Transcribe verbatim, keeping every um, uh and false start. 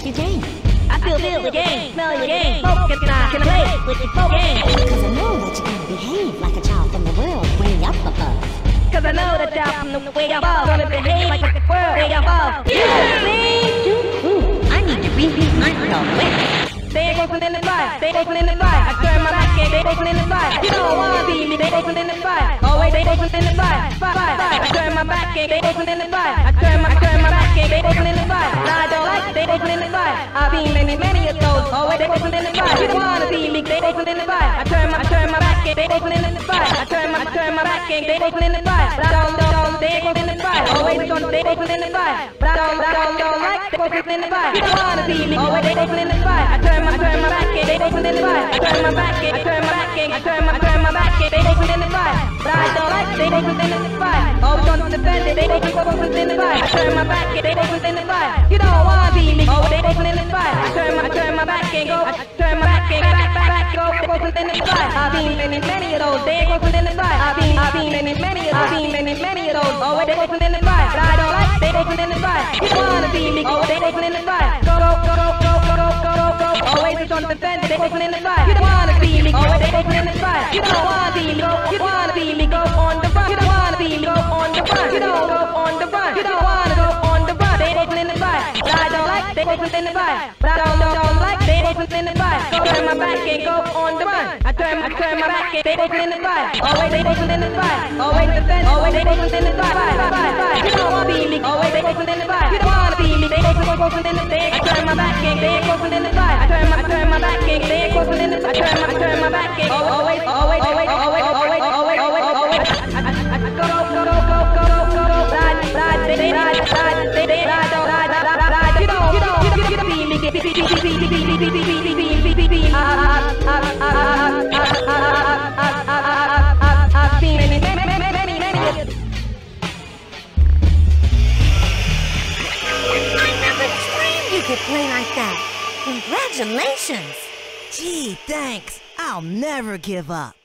like your game. I feel feel the game, smell your game. Smoke, can I, can I play with the smoke game? Cause I know that you're gonna behave like a child from the world way up above. Cause I know that y'all from the way above gonna behave like a world way above. You see? Ooh, I need to repeat myself with. They open in the fire, they open in the fire. I turn my back and they open in the fire. You don't wanna be me, they open in the fire. Always they open in the fire, fire, fire. I turn my back and they open in the fire. I turn my, I turn my back and they open in the fire. I don't like they open in the fire. I've been many, many of those. Always they open in the fire. You don't wanna be me, they open in the fire. I turn my, I turn my back and they open in the fire. I turn my, I turn my back and they open in the fire. But I don't, don't, don't, they open in the fire. Always gonna they open in the fire. But I don't, I don't, don't like they open in the fire. You don't wanna be me, always they open in the fire. I turn my, I turn my back and they open in the fire. I turn my back and I turn my back and I turn my, I turn my back and they open in the fire. But I don't like they open in the fire. Always gonna defend it, they open, open in the fire. I turn my back and they open in the fire. You don't wanna be me, always they open in the fire. I turn my, I turn my back and go, I turn my back and back, back, back, go, open in the fire. I've been many, many of those, they open in the fire. I've been, I've been many, many, I've been many, many of those, always they open in the fire. But I don't like they open in the fire. You don't wanna be me, always they open in the fire. Go, go, go, go, go, go, go, go, go. Always it's on the defend it, they open in the fire. You don't wanna be me, always they open in the fire. You don't wanna be me, go, you don't wanna be me, go on the run. You don't wanna be me, go on the run. You don't go on the run. You don't wanna go on the run. They open in the fire, but I don't like they open in the fire. But I don't, don't, don't like they open in the fire. Go turn my back and go on the run. I turn, I turn my back and they open in the fire. Always they open in the fire. Always defend, always they open in the fire. Fire, fire, fire. You don't wanna be me, always they open in the fire. You don't wanna be me, they open, open in the fire. I turn my back and they open in the fire. I turn my, I turn my back and they open in the fire. I turn my, I turn my back and always, always, always, always, always, always, always, always. Go, go, go, go, go, go, go, go. Ride, ride, they, they, ride, ride, they, they, ride, ride, ride, ride, ride. You don't, you don't, you don't, you don't be me, be, be, be, be, be, be, be, be, be, be, be, be, be, be. I've been many, many, many, many, many. I never dreamed you could play like that. Congratulations. Gee, thanks. I'll never give up.